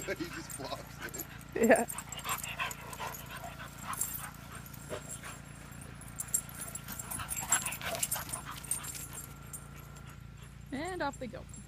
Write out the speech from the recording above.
He just flops it. Yeah. And off they go.